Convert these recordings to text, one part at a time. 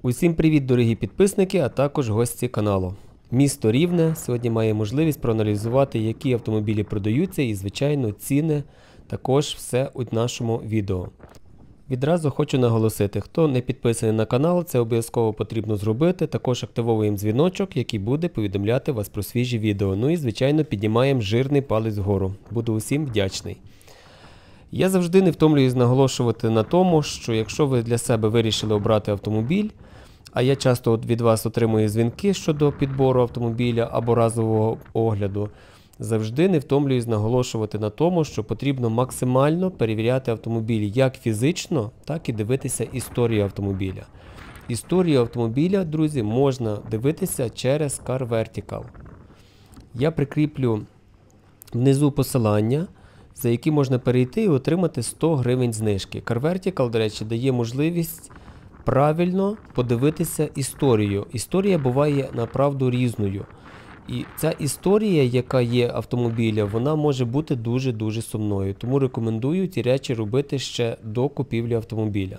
Усім привіт, дорогі підписники, а також гості каналу. Місто Рівне сьогодні має можливість проаналізувати, які автомобілі продаються і, звичайно, ціни також все у нашому відео. Відразу хочу наголосити, хто не підписаний на канал, це обов'язково потрібно зробити. Також активовуємо дзвіночок, який буде повідомляти вас про свіжі відео. Ну і, звичайно, піднімаємо жирний палець вгору. Буду усім вдячний. Я завжди не втомлююсь наголошувати на тому, що якщо ви для себе вирішили обрати автомобіль, а я часто від вас отримую дзвінки щодо підбору автомобіля або разового огляду, завжди не втомлююсь наголошувати на тому, що потрібно максимально перевіряти автомобіль як фізично, так і дивитися історію автомобіля. Історію автомобіля, друзі, можна дивитися через Car Vertical. Я прикріплю внизу посилання, за які можна перейти і отримати 100 гривень знижки. Car Vertical, до речі, дає можливість правильно подивитися історію. Історія буває направду різною. І ця історія, яка є автомобіля, вона може бути дуже-дуже сумною. Тому рекомендую ці речі робити ще до купівлі автомобіля.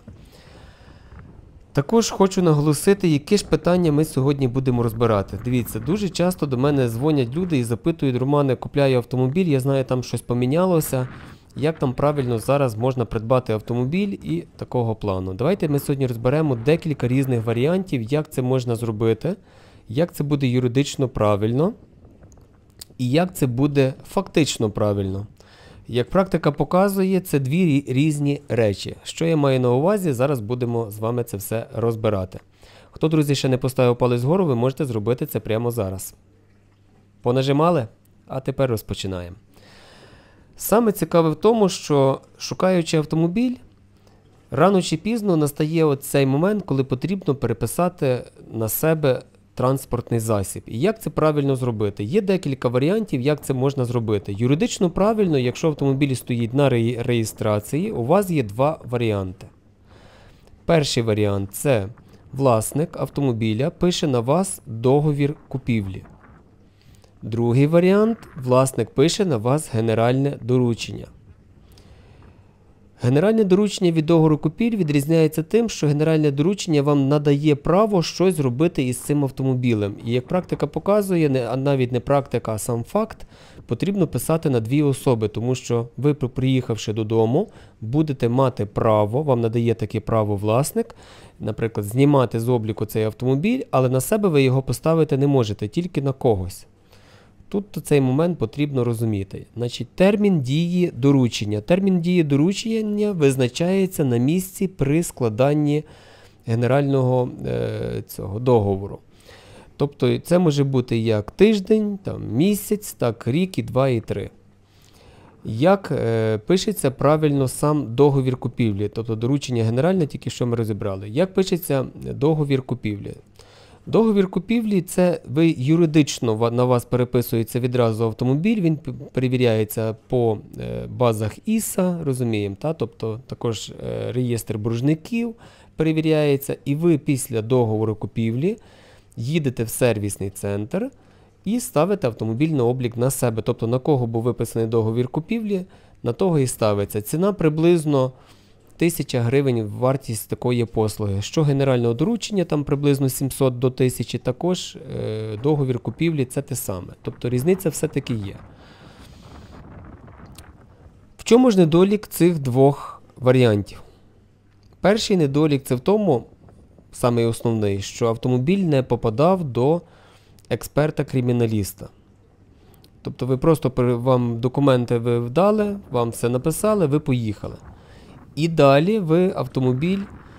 Також хочу наголосити, які ж питання ми сьогодні будемо розбирати. Дивіться, дуже часто до мене дзвонять люди і запитують: Романе, купляю автомобіль, я знаю, там щось помінялося. Як там правильно зараз можна придбати автомобіль і такого плану. Давайте ми сьогодні розберемо декілька різних варіантів, як це можна зробити, як це буде юридично правильно і як це буде фактично правильно. Як практика показує, це дві різні речі. Що я маю на увазі, зараз будемо з вами це все розбирати. Хто, друзі, ще не поставив палець вгору, ви можете зробити це прямо зараз. Понажимали? А тепер розпочинаємо. Саме цікаве в тому, що шукаючи автомобіль, рано чи пізно настає цей момент, коли потрібно переписати на себе транспортний засіб. І як це правильно зробити? Є декілька варіантів, як це можна зробити. Юридично правильно, якщо автомобіль стоїть на реєстрації, у вас є два варіанти. Перший варіант – це власник автомобіля пише на вас договір купівлі. Другий варіант – власник пише на вас генеральне доручення. Генеральне доручення від договору купівлі відрізняється тим, що генеральне доручення вам надає право щось зробити із цим автомобілем. І як практика показує, а навіть не практика, а сам факт, потрібно писати на дві особи, тому що ви, приїхавши додому, будете мати право, вам надає таке право власник, наприклад, знімати з обліку цей автомобіль, але на себе ви його поставити не можете, тільки на когось. Тут цей момент потрібно розуміти. Значить, термін дії доручення. Термін дії доручення визначається на місці при складанні генерального договору. Тобто це може бути як тиждень, місяць, так рік, і 2, і 3. Як пишеться правильно сам договір купівлі, тобто доручення генеральне, тільки що ми розібрали. Як пишеться договір купівлі? Договір купівлі – це ви юридично на вас переписується відразу автомобіль, він перевіряється по базах ІСА, розуміємо, тобто також реєстр боржників перевіряється, і ви після договору купівлі їдете в сервісний центр і ставите автомобіль на облік на себе, тобто на кого був виписаний договір купівлі, на того і ставиться. Ціна приблизно 1000 гривень вартість такої послуги. Що генерального доручення, там приблизно 700 до 1000, також договір купівлі це те саме. Тобто різниця все-таки є. В чому ж недолік цих двох варіантів? Перший недолік це в тому, самий основний, що автомобіль не попадав до експерта-криміналіста. Тобто ви просто, вам документи ви вдали, вам все написали, ви поїхали. І далі ви автомобіль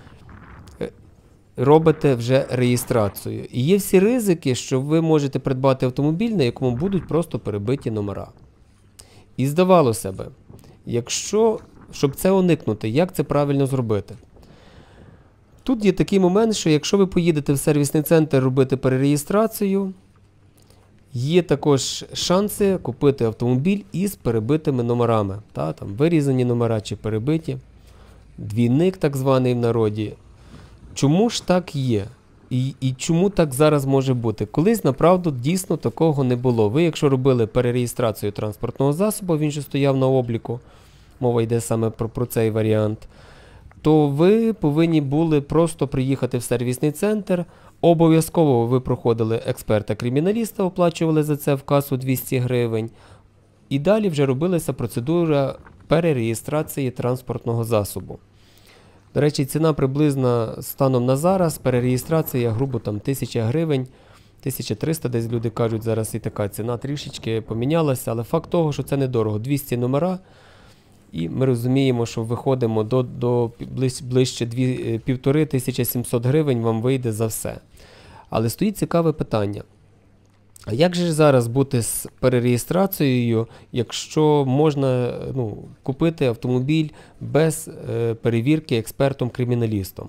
робите вже реєстрацію. І є всі ризики, що ви можете придбати автомобіль, на якому будуть просто перебиті номера. І здавалося б, щоб це уникнути, як це правильно зробити? Тут є такий момент, що якщо ви поїдете в сервісний центр робити перереєстрацію, є також шанси купити автомобіль із перебитими номерами. Там вирізані номера чи перебиті. Двійник так званий в народі. Чому ж так є? І чому так зараз може бути? Колись, направду, дійсно такого не було. Ви, якщо робили перереєстрацію транспортного засобу, він же стояв на обліку, мова йде саме про цей варіант, то ви повинні були просто приїхати в сервісний центр. Обов'язково ви проходили експерта-криміналіста, оплачували за це в касу 200 гривень. І далі вже робилася процедура перереєстрації транспортного засобу. До речі, ціна приблизно станом на зараз, перереєстрація грубо там 1000 гривень, 1300 десь люди кажуть, зараз і така ціна трішечки помінялася, але факт того, що це недорого, 200 номера, і ми розуміємо, що виходимо до ближче 1500 гривень вам вийде за все. Але стоїть цікаве питання. А як же зараз бути з перереєстрацією, якщо можна купити автомобіль без перевірки експертом-криміналістом?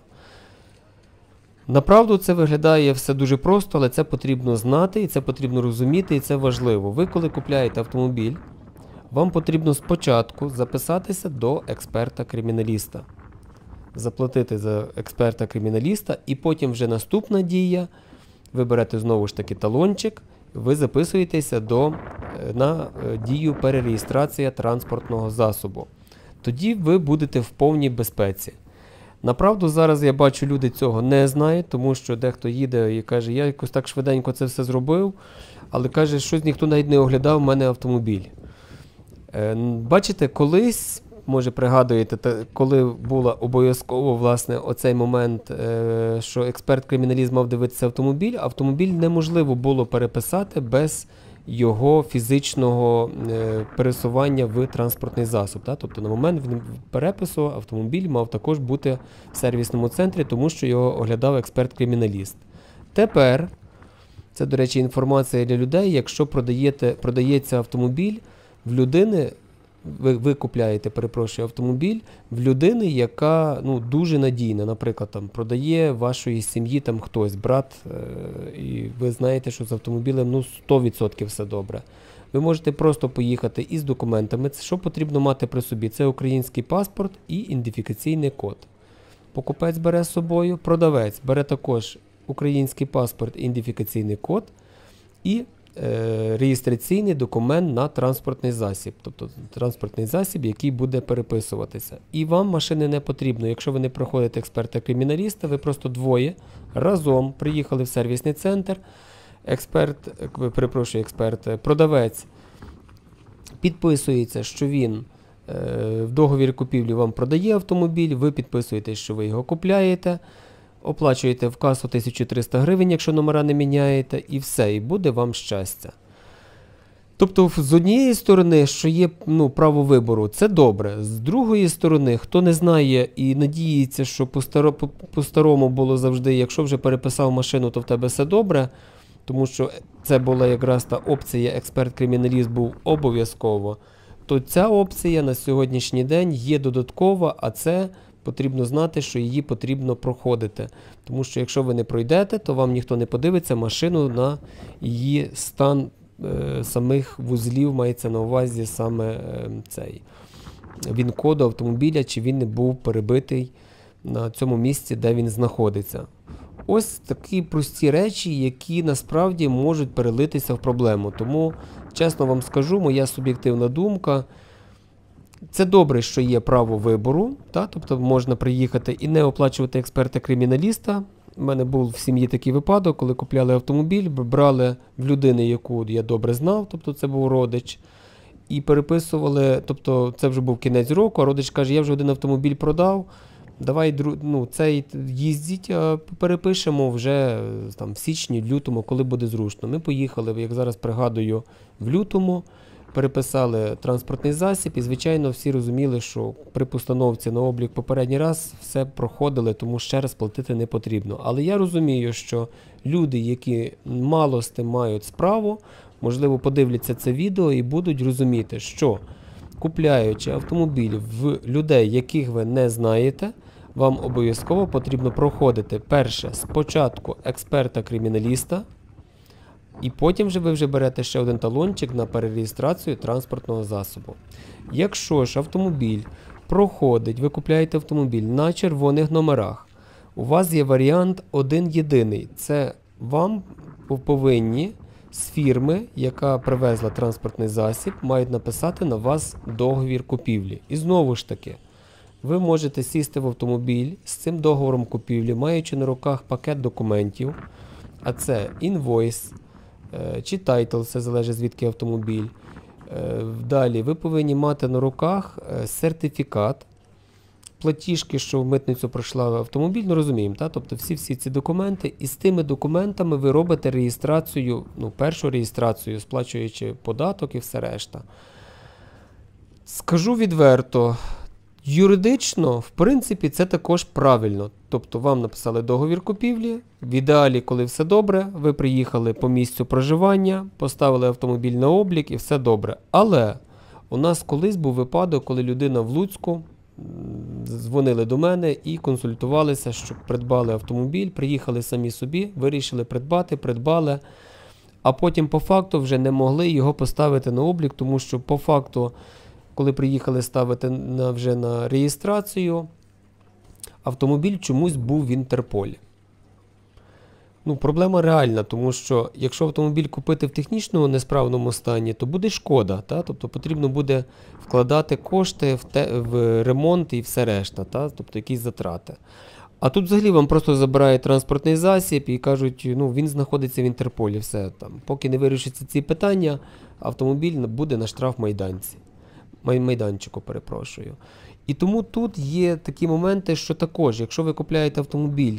Направду це виглядає все дуже просто, але це потрібно знати, і це потрібно розуміти, і це важливо. Ви, коли купляєте автомобіль, вам потрібно спочатку записатися до експерта-криміналіста. Заплатити за експерта-криміналіста, і потім вже наступна дія, ви берете знову ж таки талончик, ви записуєтеся на дію перереєстрація транспортного засобу. Тоді ви будете в повній безпеці. Направду, зараз я бачу, люди цього не знають, тому що дехто їде і каже, я якось так швиденько це все зробив, але каже, щось ніхто навіть не оглядав в мене автомобіль. Бачите, колись, може пригадуєте, коли було обов'язково, власне, оцей момент, що експерт-криміналіст мав дивитися автомобіль неможливо було переписати без його фізичного пересування в транспортний засіб. Тобто на момент перепису автомобіль мав також бути в сервісному центрі, тому що його оглядав експерт-криміналіст. Тепер, це, до речі, інформація для людей, якщо продається автомобіль в людини, ви купляєте, автомобіль в людини, яка дуже надійна, наприклад, продає вашої сім'ї хтось, брат, і ви знаєте, що з автомобілем 100% все добре. Ви можете просто поїхати із документами. Що потрібно мати при собі? Це український паспорт і ідентифікаційний код. Покупець бере з собою, продавець бере також український паспорт, ідентифікаційний код і реєстраційний документ на транспортний засіб, тобто транспортний засіб, який буде переписуватися. І вам машини не потрібно, якщо ви не проходите експерта-криміналіста, ви просто двоє разом приїхали в сервісний центр, продавець підписується, що він в договірі купівлі вам продає автомобіль, ви підписуєте, що ви його купляєте, оплачуєте в касу 1300 гривень, якщо номера не міняєте, і все, і буде вам щастя. Тобто, з однієї сторони, що є право вибору, це добре. З другої сторони, хто не знає і надіється, що по-старому було завжди, якщо вже переписав машину, то в тебе все добре, тому що це була якраз та опція, експерт-криміналіст був обов'язково, то ця опція на сьогоднішній день є додаткова, а це потрібно знати, що її потрібно проходити. Тому що якщо ви не пройдете, то вам ніхто не подивиться машину на її стан самих вузлів, мається на увазі саме цей ВІН-код автомобіля, чи він не був перебитий на цьому місці, де він знаходиться. Ось такі прості речі, які насправді можуть перелитися в проблему. Тому, чесно вам скажу, моя суб'єктивна думка, це добре, що є право вибору, тобто можна приїхати і не оплачувати експерта-криміналіста. У мене був в сім'ї такий випадок, коли купляли автомобіль, брали в людини, яку я добре знав, тобто це був родич, і переписували, тобто це вже був кінець року, а родич каже, я вже один автомобіль продав, давай цей їздіть, а перепишемо вже в січні, лютому, коли буде зручно. Ми поїхали, як зараз пригадую, в лютому, переписали транспортний засіб і, звичайно, всі розуміли, що при постановці на облік попередній раз все проходили, тому ще раз платити не потрібно. Але я розумію, що люди, які мало з тим мають справу, можливо, подивляться це відео і будуть розуміти, що купляючи автомобіль в людей, яких ви не знаєте, вам обов'язково потрібно проходити перше спочатку експерта-криміналіста, і потім ви вже берете ще один талончик на перереєстрацію транспортного засобу. Якщо ж автомобіль проходить, ви купляєте автомобіль на червоних номерах, у вас є варіант один єдиний. Це вам повинні з фірми, яка привезла транспортний засіб, мають написати на вас договір купівлі. І знову ж таки, ви можете сісти в автомобіль з цим договором купівлі, маючи на руках пакет документів, а це інвойс чи тайтл, це залежить звідки автомобіль. Далі ви повинні мати на руках сертифікат, платіжки, що в митницю пройшла автомобіль, ну розуміємо, та? Тобто всі ці документи, і з тими документами ви робите реєстрацію, першу реєстрацію, сплачуючи податок і все решта. Скажу відверто, юридично, в принципі, це також правильно. Тобто вам написали договір купівлі, в ідеалі, коли все добре, ви приїхали по місцю проживання, поставили автомобіль на облік і все добре. Але у нас колись був випадок, коли людина в Луцьку дзвонили до мене і консультувалися, щоб придбали автомобіль, приїхали самі собі, вирішили придбали, а потім по факту вже не могли його поставити на облік, тому що по факту, коли приїхали ставити вже на реєстрацію, автомобіль чомусь був в Інтерполі. Проблема реальна, тому що якщо автомобіль купити в технічному несправному стані, то буде шкода, тобто потрібно буде вкладати кошти в ремонт і все решта, тобто якісь затрати. А тут взагалі вам просто забирають транспортний засіб і кажуть, він знаходиться в Інтерполі, все там. Поки не вирішаться ці питання, автомобіль буде на майданчику, перепрошую. І тому тут є такі моменти, що також, якщо ви купляєте автомобіль,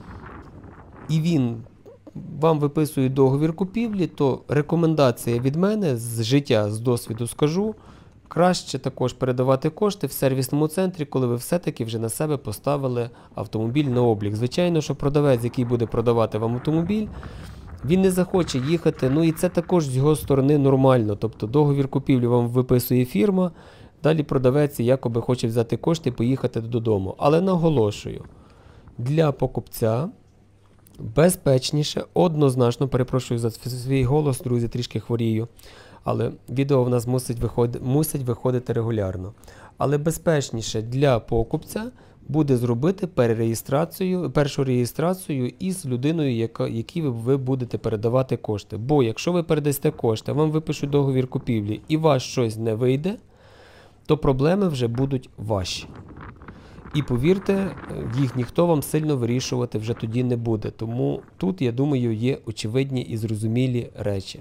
і вам виписує договір купівлі, то рекомендація від мене з життя, з досвіду скажу, краще також передавати кошти в сервісному центрі, коли ви все-таки вже на себе поставили автомобіль на облік. Звичайно, що продавець, який буде продавати вам автомобіль, він не захоче їхати, і це також з його сторони нормально. Тобто договір купівлі вам виписує фірма, далі продавець якоби хоче взяти кошти і поїхати додому. Але наголошую, для покупця безпечніше, однозначно, перепрошую за свій голос, друзі, трішки хворію, але відео в нас мусить виходити регулярно. Але безпечніше для покупця буде зробити першу реєстрацію із людиною, якій ви будете передавати кошти. Бо якщо ви передасте кошти, вам випишуть договір купівлі і вас щось не вийде, то проблеми вже будуть ваші. І повірте, їх ніхто вам сильно вирішувати вже тоді не буде. Тому тут, я думаю, є очевидні і зрозумілі речі.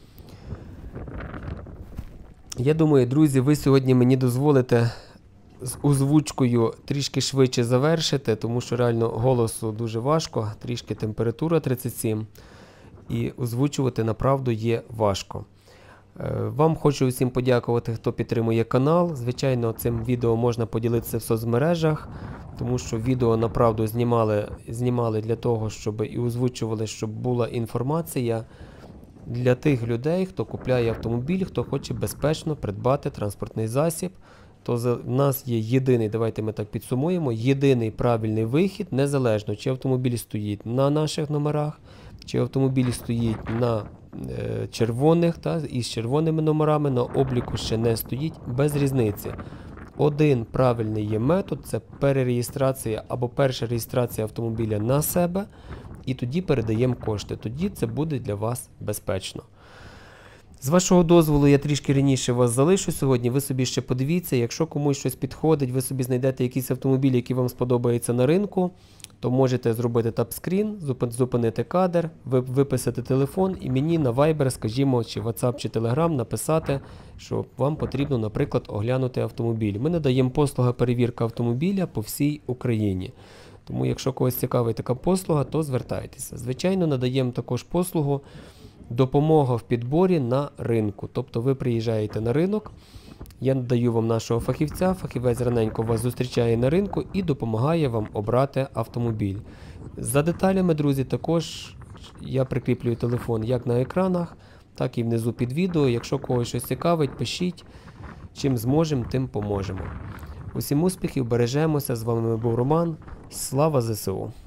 Я думаю, друзі, ви сьогодні мені дозволите з озвучкою трішки швидше завершити, тому що реально голосу дуже важко, трішки температура 37, і озвучувати направду є важко. Вам хочу усім подякувати, хто підтримує канал. Звичайно, цим відео можна поділитися в соцмережах, тому що відео направду знімали для того, щоб і озвучували, щоб була інформація для тих людей, хто купляє автомобіль, хто хоче безпечно придбати транспортний засіб. То в нас є єдиний, давайте ми так підсумуємо, єдиний правильний вихід, незалежно, чи автомобіль стоїть на наших номерах, чи автомобіль стоїть на червоних, із червоними номерами, на обліку ще не стоїть, без різниці. Один правильний є метод, це перереєстрація або перша реєстрація автомобіля на себе, і тоді передаємо кошти. Тоді це буде для вас безпечно. З вашого дозволу я трішки раніше вас залишу сьогодні, ви собі ще подивіться, якщо комусь щось підходить, ви собі знайдете якийсь автомобіль, який вам сподобається на ринку, то можете зробити тапскрін, зупинити кадр, виписати телефон і мені на Viber, скажімо, чи WhatsApp, чи Telegram написати, що вам потрібно, наприклад, оглянути автомобіль. Ми надаємо послугу перевірка автомобіля по всій Україні. Тому, якщо когось цікавить така послуга, то звертайтеся. Звичайно, надаємо також послугу допомога в підборі на ринку. Тобто ви приїжджаєте на ринок, я надаю вам нашого фахівця, фахівець раненько вас зустрічає на ринку і допомагає вам обрати автомобіль. За деталями, друзі, також я прикріплюю телефон як на екранах, так і внизу під відео. Якщо когось щось цікавить, пишіть. Чим зможемо, тим поможемо. Усім успіхів, бережемося. З вами був Роман. Слава ЗСУ!